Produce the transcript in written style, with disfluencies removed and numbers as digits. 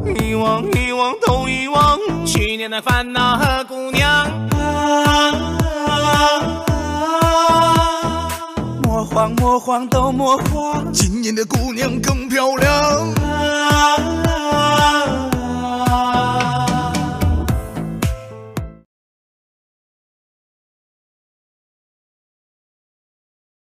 遗忘遗忘都遗忘，去年的烦恼和姑娘。 莫慌莫慌都莫慌， 今年的姑娘更